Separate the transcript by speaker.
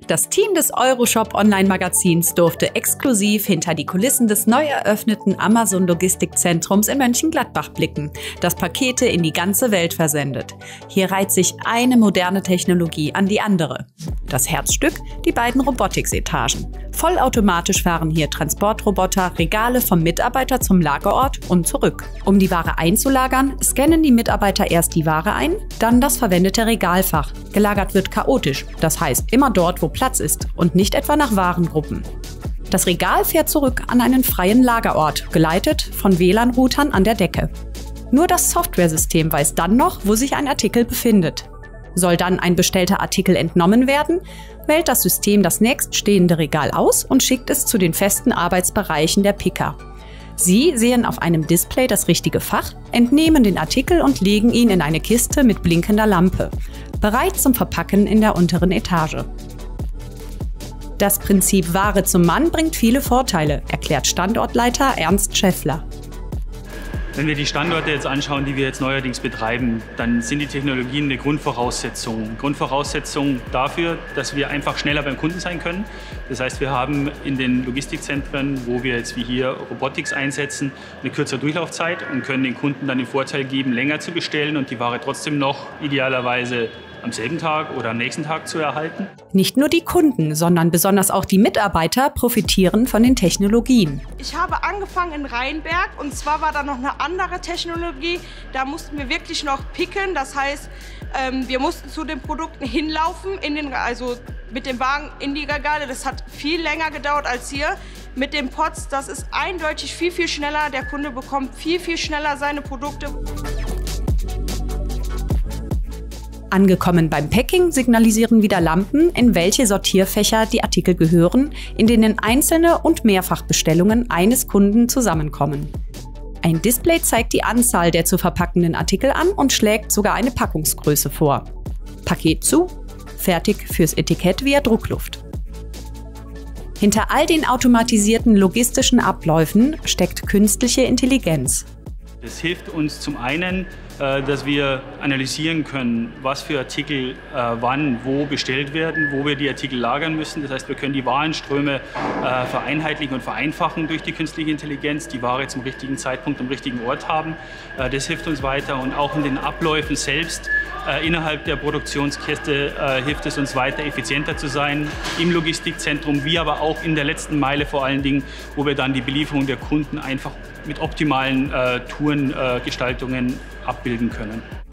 Speaker 1: Das Team des Euroshop Online-Magazins durfte exklusiv hinter die Kulissen des neu eröffneten Amazon-Logistikzentrums in Mönchengladbach blicken, das Pakete in die ganze Welt versendet. Hier reiht sich eine moderne Technologie an die andere. Das Herzstück, die beiden Robotics-Etagen. Vollautomatisch fahren hier Transportroboter Regale vom Mitarbeiter zum Lagerort und zurück. Um die Ware einzulagern, scannen die Mitarbeiter erst die Ware ein, dann das verwendete Regalfach. Gelagert wird chaotisch, das heißt immer dort, wo Platz ist und nicht etwa nach Warengruppen. Das Regal fährt zurück an einen freien Lagerort, geleitet von WLAN-Routern an der Decke. Nur das Softwaresystem weiß dann noch, wo sich ein Artikel befindet. Soll dann ein bestellter Artikel entnommen werden, wählt das System das nächststehende Regal aus und schickt es zu den festen Arbeitsbereichen der Picker. Sie sehen auf einem Display das richtige Fach, entnehmen den Artikel und legen ihn in eine Kiste mit blinkender Lampe, bereit zum Verpacken in der unteren Etage. Das Prinzip Ware zum Mann bringt viele Vorteile, erklärt Standortleiter Ernst Schäffler.
Speaker 2: Wenn wir die Standorte jetzt anschauen, die wir jetzt neuerdings betreiben, dann sind die Technologien eine Grundvoraussetzung. Grundvoraussetzung dafür, dass wir einfach schneller beim Kunden sein können. Das heißt, wir haben in den Logistikzentren, wo wir jetzt wie hier Robotics einsetzen, eine kürzere Durchlaufzeit und können den Kunden dann den Vorteil geben, länger zu bestellen und die Ware trotzdem noch idealerweise am selben Tag oder am nächsten Tag zu erhalten.
Speaker 1: Nicht nur die Kunden, sondern besonders auch die Mitarbeiter profitieren von den Technologien.
Speaker 3: Ich habe angefangen in Rheinberg und zwar war da noch eine andere Technologie. Da mussten wir wirklich noch picken, das heißt, wir mussten zu den Produkten hinlaufen, also mit dem Wagen in die Regale. Das hat viel länger gedauert als hier. Mit den Pods, das ist eindeutig viel, viel schneller. Der Kunde bekommt viel, viel schneller seine Produkte.
Speaker 1: Angekommen beim Packing signalisieren wieder Lampen, in welche Sortierfächer die Artikel gehören, in denen einzelne und Mehrfachbestellungen eines Kunden zusammenkommen. Ein Display zeigt die Anzahl der zu verpackenden Artikel an und schlägt sogar eine Packungsgröße vor. Paket zu, fertig fürs Etikett via Druckluft. Hinter all den automatisierten logistischen Abläufen steckt künstliche Intelligenz.
Speaker 2: Es hilft uns zum einen, dass wir analysieren können, was für Artikel wann, wo bestellt werden, wo wir die Artikel lagern müssen. Das heißt, wir können die Warenströme vereinheitlichen und vereinfachen durch die künstliche Intelligenz, die Ware zum richtigen Zeitpunkt am richtigen Ort haben. Das hilft uns weiter und auch in den Abläufen selbst innerhalb der Produktionskette hilft es uns weiter, effizienter zu sein im Logistikzentrum, wie aber auch in der letzten Meile vor allen Dingen, wo wir dann die Belieferung der Kunden einfach mit optimalen Tourengestaltungen abbilden können.